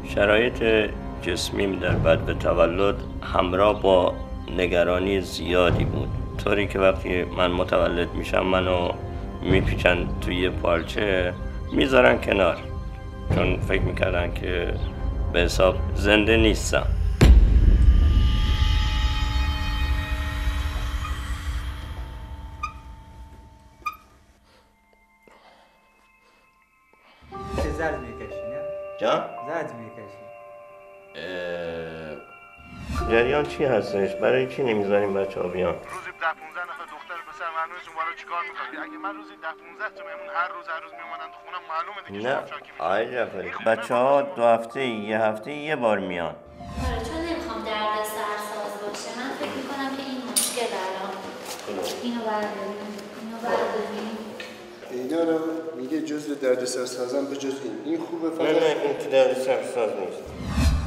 شرایط جسمیم در بعد تولد همراه با نگرانی زیادی بود، طوری که وقتی من متولد میشم منو میپیچن توی پارچه میذارن کنار، چون فکر میکردن که به حساب زنده نیستم. زرد میکشی نه؟ جان؟ زرد میکشی. جریان چی هستش؟ برای چی نمیذاریم بچه ها بیان؟ روزی 10-15 نفر دختر پسر معلومه بالا چیکار میکنی؟ اگه من روزی 10-15 تا مهمون هر روز میومدن تو خونم معلومه دیگه نه آقای جعفری، بچه ها 2 هفته یه هفته یه بار میان. آره چون نمیخوام درد سرساز باشه. من فکر میکنم که این مشکل الان اینو برداریم اینا رو میگه جزء درد سرسازم به جز این خوبه فقط. نه این که درد سرساز نیست.